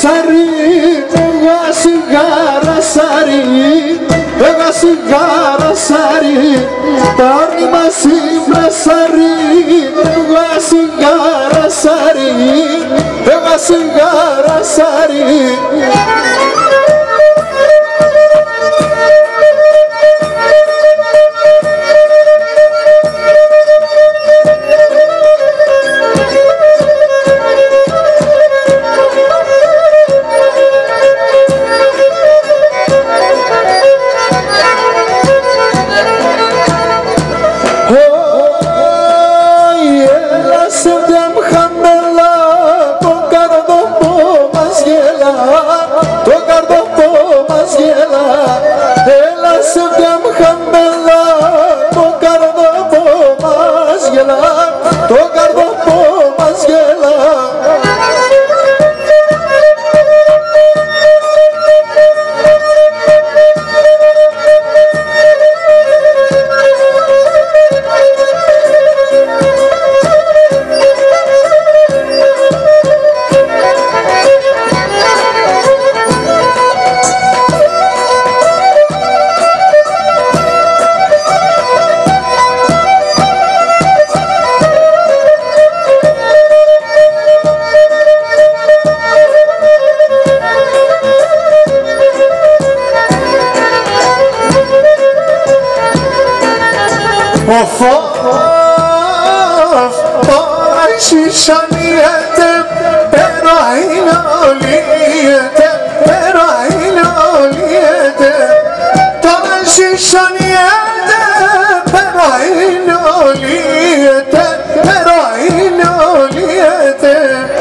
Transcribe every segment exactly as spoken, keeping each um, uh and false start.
σαρί, εγώ σιγάρα σαρί, εγώ σιγάρα σαρί, τα όρνη μας συμπρασαρί, εγώ σιγάρα σαρί, εγώ σιγάρα σαρί. Of of τώρα σισανιέται, πέρα είναι ολιέται, πέρα είναι ολιέται. Τώρα σισανιέται, πέρα είναι ολιέται, πέρα είναι ολιέται.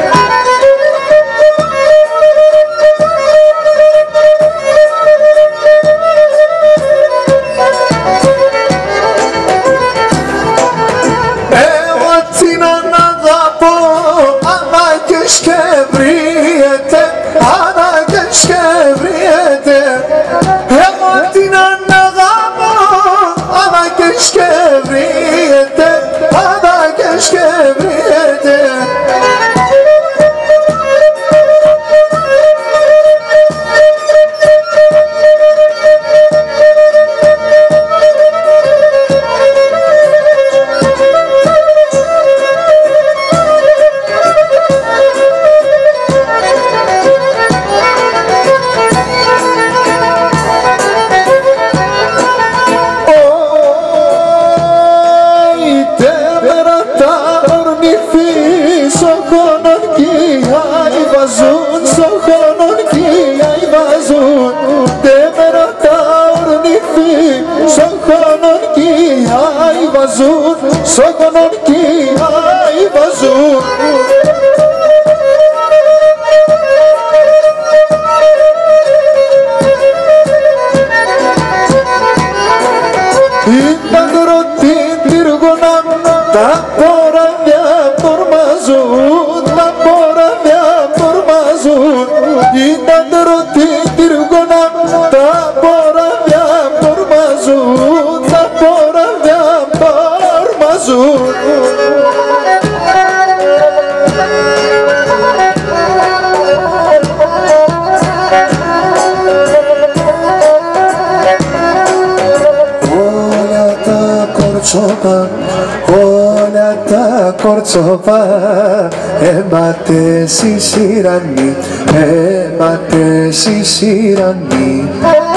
Σοκονον κι άι βαζούν. Ήταν ρωτήν τυργόνα, τα ποραβιά πορμαζούν, τα ποραβιά πορμαζούν. Ήταν ρωτήν τυργόνα, τα ποραβιά πορμαζούν, τα ποραβιά πορμαζούν. Όλα τα κορτσόπα έμπατες η σειρανή, έμπατες η σειρανή.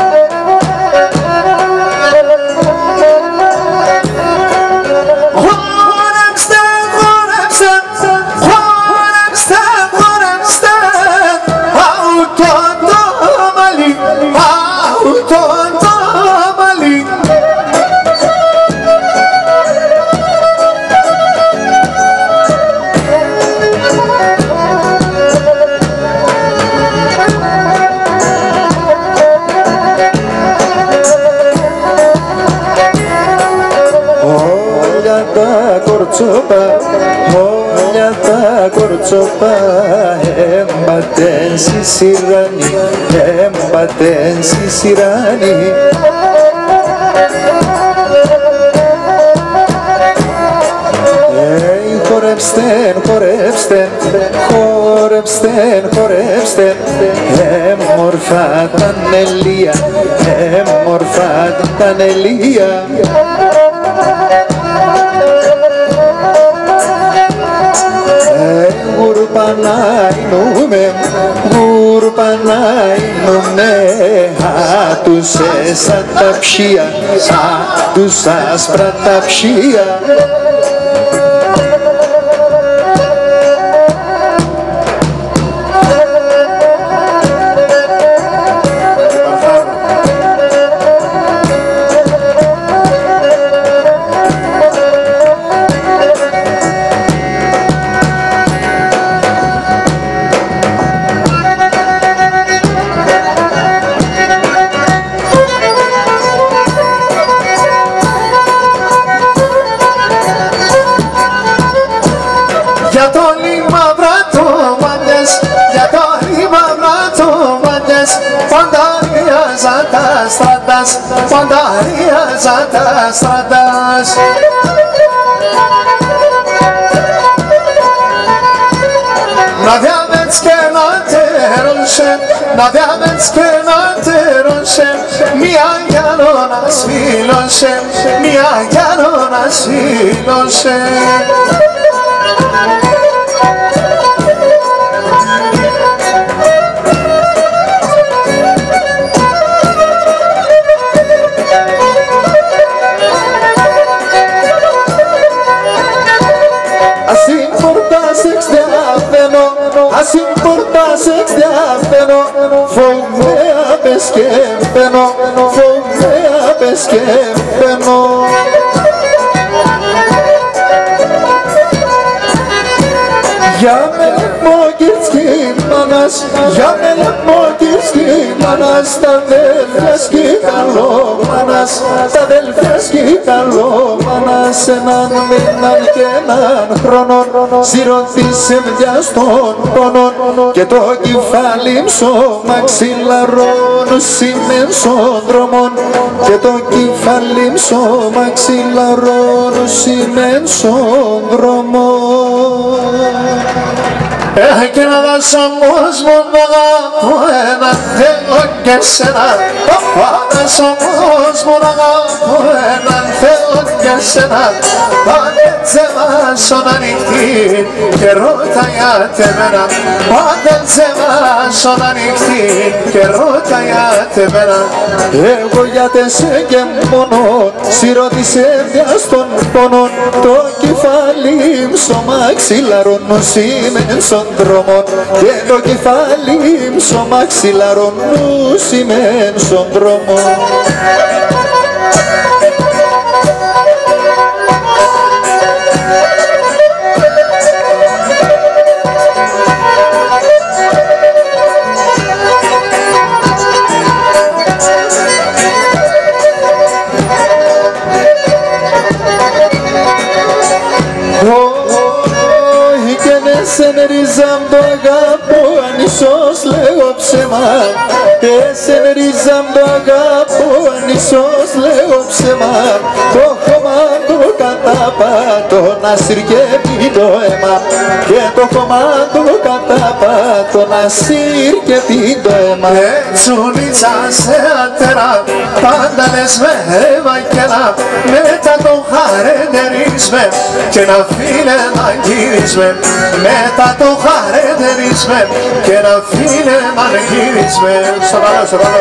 Χόρεψτε, χόρεψτε, χόρεψτε, χόρεψτε, αουτό το μαλλί, αουτό το μαλλί. Όλα τα κορτσόπα έμπατεν στη σειράνη, έμπατεν στη σειράνη. Hey, χορε χορέψτε, χορέψτε, χορέψτε, χορέψτε, έμορφα τα νελία, έμορφα τα νελία. Γουρπανάινουμε, γουρπανάινουμε, τους σαν τα ψία, τους άσπρα τα ψία. Για το λίμα βρατομάντες, για το λίμα βρατομάντες, πανταρίαζα τα στράτας, πανταρίαζα τα στράτας. Να διάμετς και να τερώσαι, να διάμετς και να τερώσαι, μια γιάννονα σφίλωσε, μια γιάννονα σφίλωσε. Así importas extiapeno, fomea pesquempeno, fomea pesquempeno. Για με λεμόκυρσκι μάνας, για με λεμόκυρσκι μάνας, τα αδέλφια σκύταλο μάνας, τα αδέλφια σκύταλο μάνας, έναν μήναν και έναν χρόνο, σιρωτήσε μδιά στον πόνο, και το κεφάλι ψώμα ξυλαρών, σημαίνσον δρόμων, και το κεφάλι ψώμα ξυλαρών, σημαίνσον δρόμων. Και να δώσω κόσμο να αγαπώ ένα θέλω και σένα, να δώσω κόσμο να αγαπώ ένα θέλω και σένα, πάντα τσεβάσω να νυχτεί και ρώτα για τεμένα, πάντα τσεβάσω να νυχτεί και ρώτα για τεμένα. Εγώ για τεσέ και μόνο, σιρωτήσε δια στον πόνο, το κεφάλι ψωμά ξυλαρών, σήμεν δρόμων, και το κεφάλι ψωμά ξυλαρών, σήμεν στον δρόμο. Εσεν ρίζαμ το αγάπω, αν ίσως λέγω ψέμα. Εσεν ρίζαμ το αγάπω, αν ίσως λέγω ψέμα. Το χώμα του κατάπατο να συρκεύει το αίμα, και το χώμα του κατάπατο να συρκεύει το αίμα. Τσουλίτσα σε ατέρα, πάντα λες με Ευαγγέλα, μετά το χαρεντερίσμε και να φίλε να γυρίσμε, μετά το χαρεντερίσμε και να φίλε να γυρίσμε. Στο καλό, στο καλό.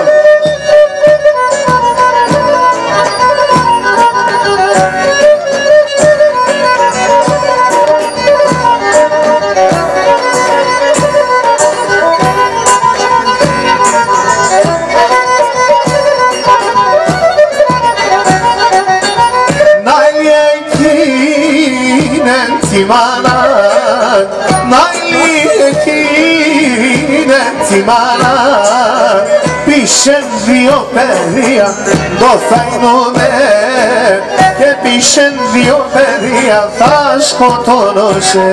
Τη μάνα, να είναι τη μάνα, πίσεν δύο παιδιά, το θα εινούμε, και πίσεν δύο παιδιά θα σκοτώνωσε.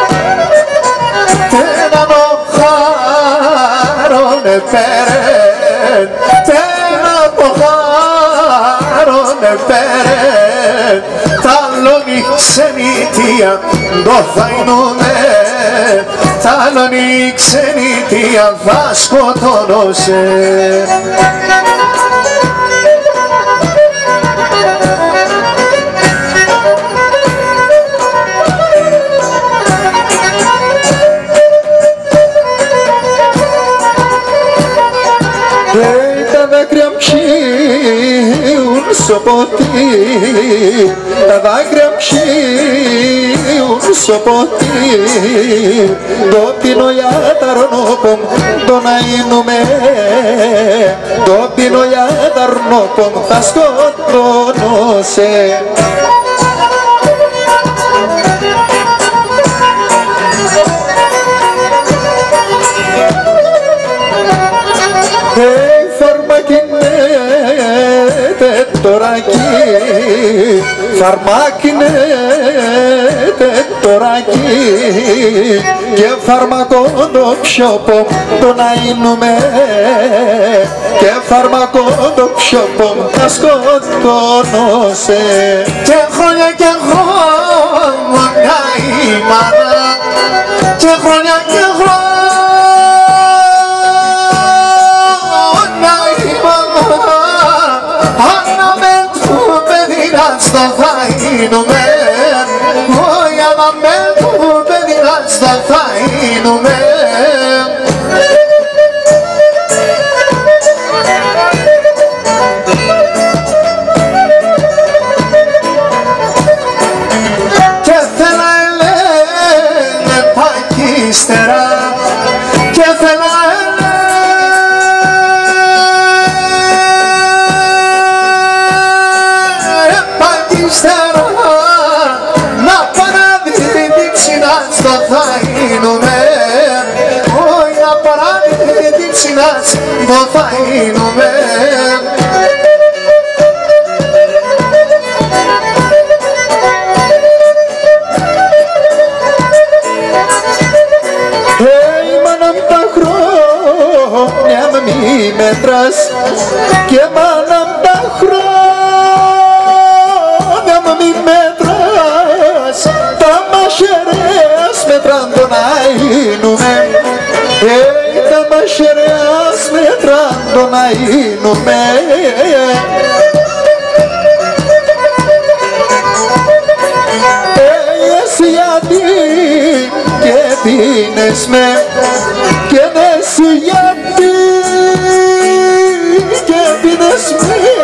Πέρε πέρε ταλώνει ξενιτία το θα εινούμε ταλώνει ξενιτία θα σκοτώνωσε. Τα δάκρυα ψίουν στο ποτί, τα δάκρυα ψίουν στο ποτί, το πίνω για τα ρονόπομ, το να εινούμε, το πίνω για τα ρονόπομ, θα σκοτώνωσε. Φαρμακινέτε τώρα εκεί, φαρμακινέτε τώρα εκεί και φαρμακοντοψιόπομ το να εινούμε και φαρμακοντοψιόπομ θα σκοτώνωσε. Και χρόνια και χρόνια η μάνα και χρόνια και χρόνια στο θα γίνουμε, όχι άμα με που παιδιά στο θα γίνουμε. Και θέλα ελένε πακίστερα και θέλα να παραδείξινα στο θα γίνουμε, όχι να παραδείξινα στο θα γίνουμε. Hey, μάνα μ' τα χρόνια μ' μη μέτρας και μάνα μ' τα χρόνια μ' μη μέτρας, τα μαχαιρέας μετράν το να εινούμε, hey, τα μαχαιρέας μετράν το να εινούμε. Hey, εσύ γιατί και πίνες με και εσύ γιατί και πίνες με